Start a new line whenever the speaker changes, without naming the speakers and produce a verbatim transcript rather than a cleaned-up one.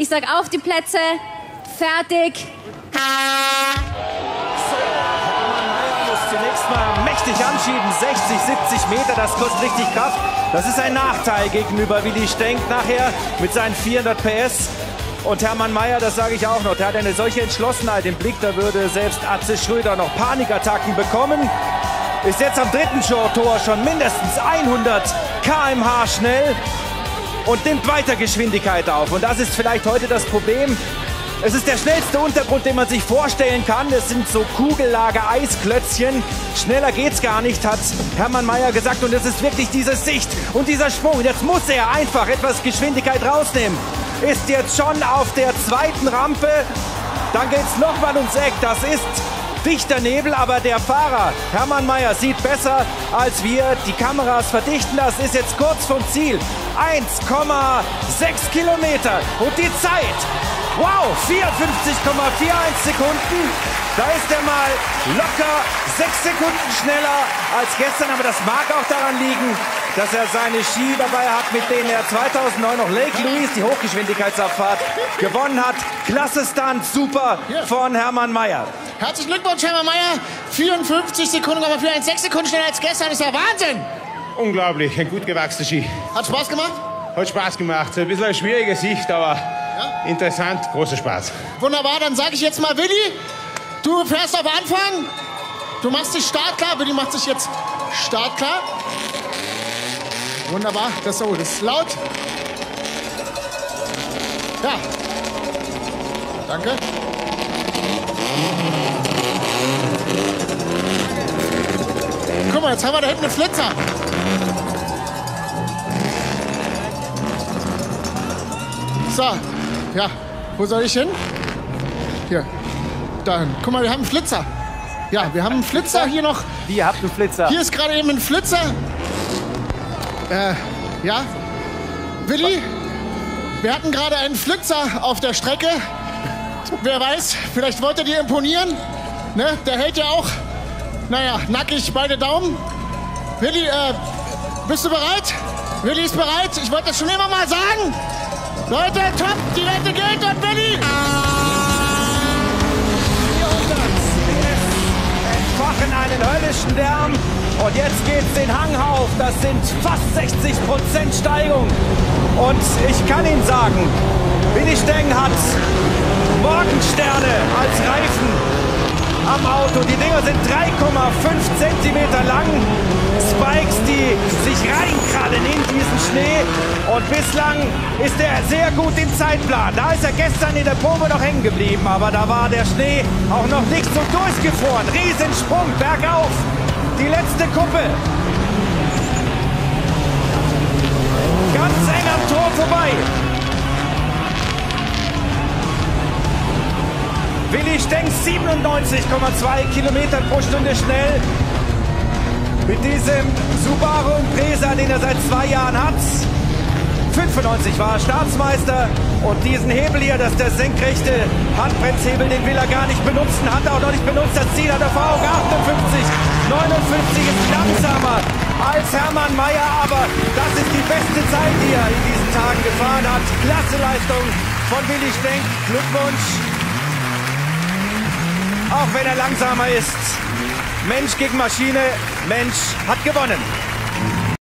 Ich sag auf die Plätze, fertig.
Zunächst mal mächtig anschieben, sechzig, siebzig Meter, das kostet richtig Kraft. Das ist ein Nachteil gegenüber Willi Stenk nachher mit seinen vierhundert P S. Und Hermann Maier, das sage ich auch noch, der hat eine solche Entschlossenheit im Blick, da würde selbst Atze Schröder noch Panikattacken bekommen. Ist jetzt am dritten Tor schon mindestens hundert Kilometer pro Stunde schnell und nimmt weiter Geschwindigkeit auf. Und das ist vielleicht heute das Problem. Es ist der schnellste Untergrund, den man sich vorstellen kann. Es sind so Kugellager-Eisklötzchen. Schneller geht's gar nicht, hat Hermann Maier gesagt. Und es ist wirklich diese Sicht und dieser Sprung. Jetzt muss er einfach etwas Geschwindigkeit rausnehmen. Ist jetzt schon auf der zweiten Rampe. Dann geht's nochmal ums Eck. Das ist dichter Nebel, aber der Fahrer Hermann Maier sieht besser als wir. Die Kameras verdichten das. Ist jetzt kurz vom Ziel. eins Komma sechs Kilometer. Und die Zeit. Wow, vierundfünfzig Komma einundvierzig Sekunden. Da ist er mal locker sechs Sekunden schneller als gestern. Aber das mag auch daran liegen, dass er seine Ski dabei hat, mit denen er zweitausendneun noch Lake Louise, die Hochgeschwindigkeitsabfahrt, gewonnen hat. Klasse Stunt, super von Hermann Maier.
Herzlichen Glückwunsch, Hermann Maier. vierundfünfzig Sekunden, aber sechs Sekunden schneller als gestern. Das ist ja Wahnsinn.
Unglaublich, ein gut gewachsener Ski.
Hat Spaß gemacht?
Hat Spaß gemacht. Ein bisschen eine schwierige Sicht, aber ja? Interessant, großer Spaß.
Wunderbar, dann sage ich jetzt mal, Willi, du fährst auf Anfang. Du machst dich startklar. Willi macht sich jetzt startklar. Wunderbar, das, oh, das ist laut. Ja. Danke. Guck mal, jetzt haben wir da hinten einen Flitzer. So, ja, wo soll ich hin? Hier, dahin. Guck mal, wir haben einen Flitzer. Ja, wir haben einen Flitzer hier noch.
Wie, ihr habt einen Flitzer?
Hier ist gerade eben ein Flitzer. Äh, ja. Willi, wir hatten gerade einen Flitzer auf der Strecke. Wer weiß, vielleicht wollte dir imponieren. Ne? Der hält ja auch, naja, nackig beide Daumen. Willi, äh, bist du bereit? Willi ist bereit. Ich wollte das schon immer mal sagen. Leute, top, die Wette geht und Willi.
Entfachen einen höllischen Lärm. Und jetzt geht's den Hang auf. Das sind fast sechzig Prozent Steigung. Und ich kann Ihnen sagen, Willi Stenk hat Morgensterne als Reifen am Auto. Die Dinger sind drei Komma fünf Zentimeter lang. Spikes, die sich reinkrallen in diesen Schnee. Und bislang ist er sehr gut im Zeitplan. Da ist er gestern in der Probe noch hängen geblieben. Aber da war der Schnee auch noch nicht so durchgefroren. Riesensprung bergauf. Die letzte Kuppe. Ganz eng am Tor vorbei. Willi Stenk siebenundneunzig Komma zwei Kilometer pro Stunde schnell. Mit diesem Subaru Impreza, den er seit zwei Jahren hat. fünfundneunzig war er Staatsmeister. Und diesen Hebel hier, das ist der senkrechte Handbremshebel, den will er gar nicht benutzen. Hat er auch noch nicht benutzt. Das Ziel hat er vor Augen. achtundfünfzig, neunundfünfzig ist langsamer als Hermann Maier. Aber das ist die beste Zeit, die er in diesen Tagen gefahren hat. Klasse Leistung von Willi Stenk. Glückwunsch. Auch wenn er langsamer ist. Mensch gegen Maschine. Mensch hat gewonnen.